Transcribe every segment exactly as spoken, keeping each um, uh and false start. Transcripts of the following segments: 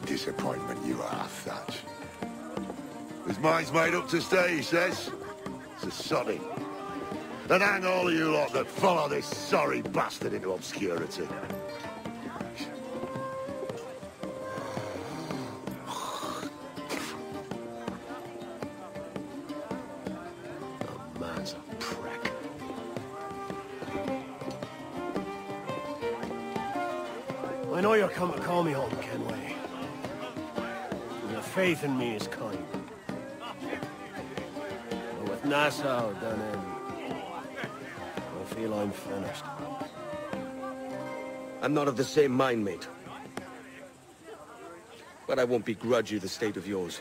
disappointment you are, Thatch. His mind's made up to stay, he says. It's a sodding. And hang all of you lot that follow this sorry bastard into obscurity. The man's a prick. I know you're come to call me home, Kenway. Your faith in me is kind. But with Nassau done in, I feel I'm finished. I'm not of the same mind, mate. But I won't begrudge you the state of yours.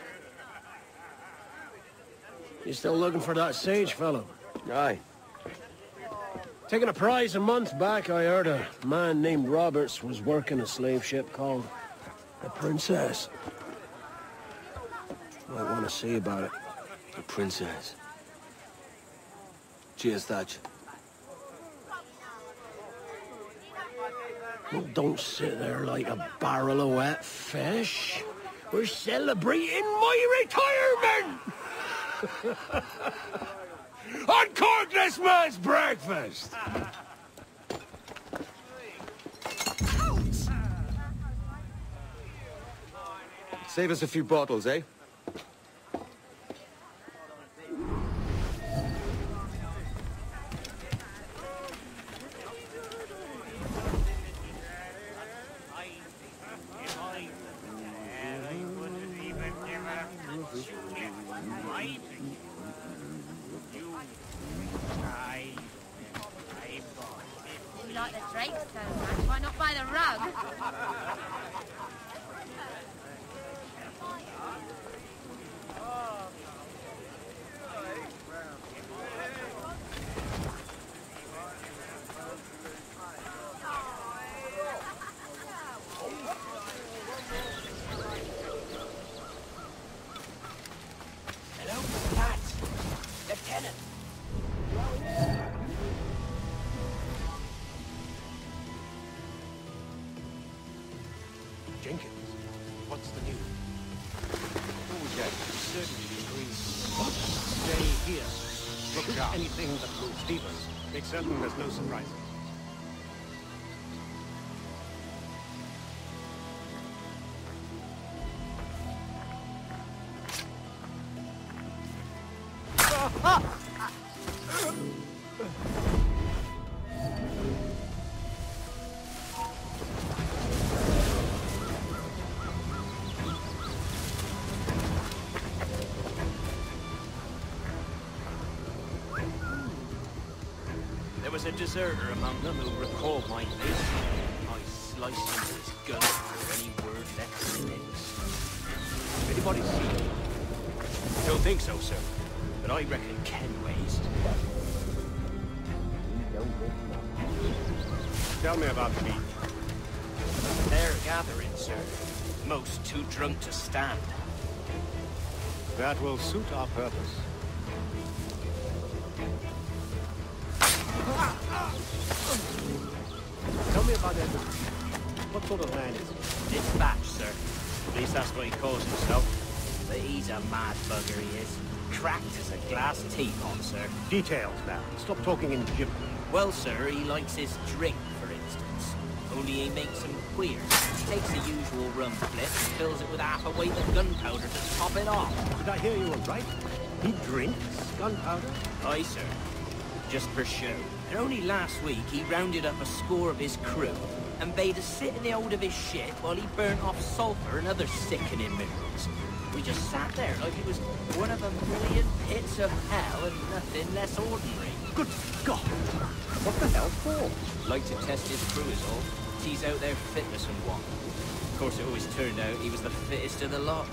You still looking for that sage fellow? Aye. Taking a prize a month back, I heard a man named Roberts was working a slave ship called the Princess. Might want to see about it. The Princess. Cheers, Thatch. Well, don't sit there like a barrel of wet fish. We're celebrating my retirement! Uncork this man's breakfast! Save us a few bottles, eh? You like the drapes so much, why not buy the rug? Hello, Pat. Lieutenant. Jenkins, what's the news? Oh, yes, certainly the increase. What? Stay here. Look out. Anything that moves Stevens. Make certain there's no surprises. There was a deserter among them who recalled my face. I sliced into his gun before any word left his lips. Anybody see him? Don't think so, sir. But I reckon Kenway's. Tell me about the beach. They're gathering, sir. Most too drunk to stand. That will suit our purpose. Tell me about Edward. What sort of man is he? It's Thatch, sir. At least that's what he calls himself. But he's a mad bugger, he is. Cracked as a glass teapot, sir. Details now. Stop talking in gibberish. Well, sir, he likes his drink, for instance. Only he makes them queer. He takes the usual rum flip and fills it with half a weight of gunpowder to top it off. Did I hear you all right? He drinks gunpowder? Aye, sir. Just for show. And only last week he rounded up a score of his crew and bade us sit in the hold of his ship while he burnt off sulphur and other sickening minerals. We just sat there like it was one of a million pits of hell and nothing less ordinary. Good God! What the hell for? Like to test his crew is all. Tease out their fitness and what. Of course, it always turned out he was the fittest of the lot.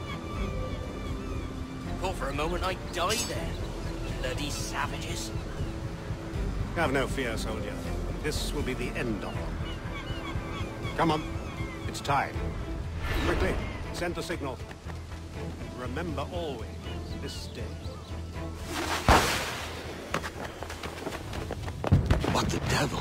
Thought for a moment I'd die there. Bloody savages. Have no fear, soldier. This will be the end of them. Come on. It's time. Quickly, send the signal. Remember always this day. What the devil?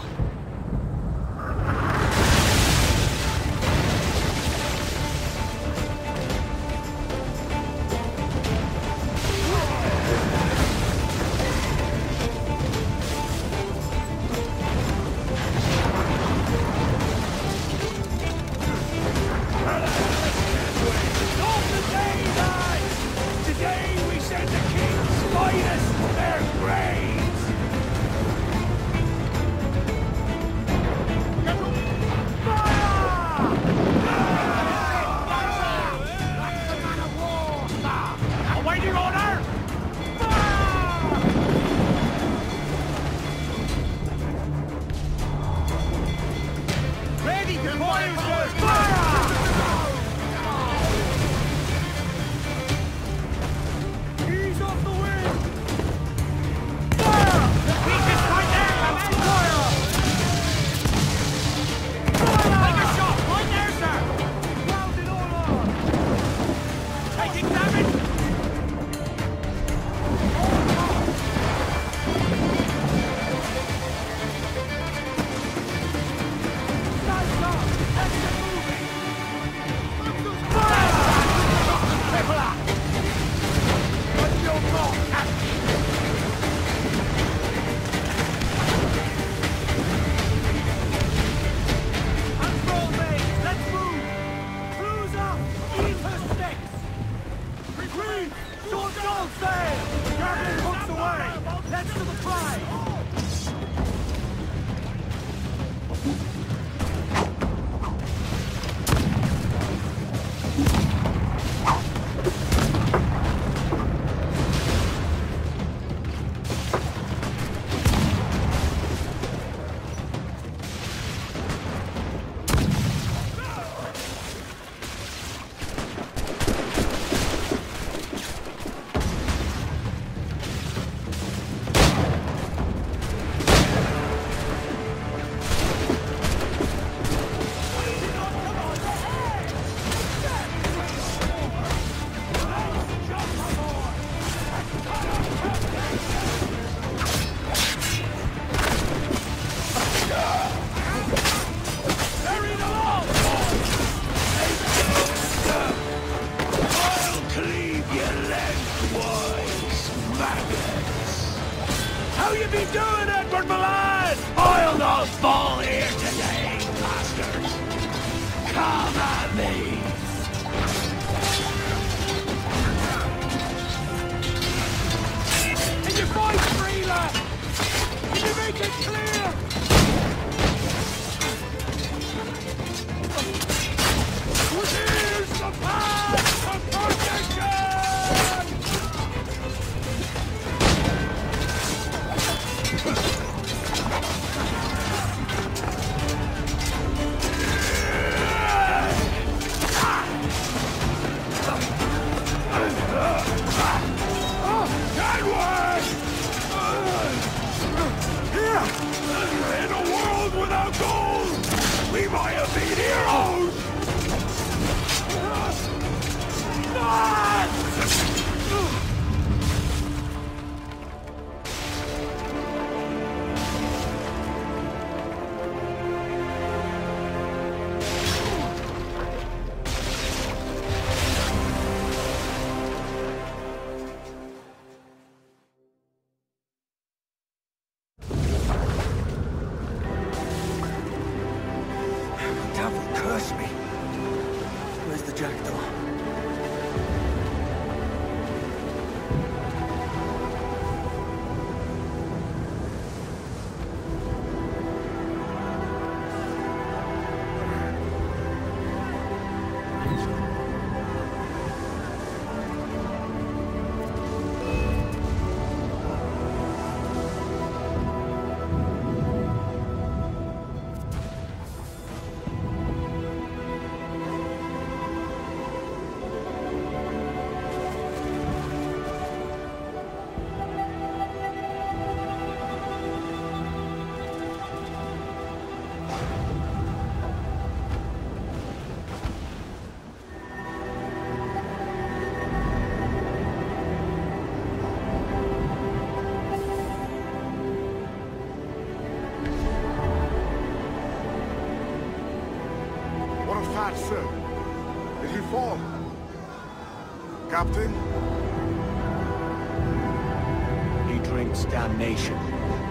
How you be doing, Edward, my lad? I'll not fall here today, bastards. Come at me. Can you fight free, lad? Can you make it clear? Here's the path to protection! In a world without gold, we might have been heroes! Devil curse me. Where's the jackdaw? What, sir? Did he fall? Captain? He drinks damnation.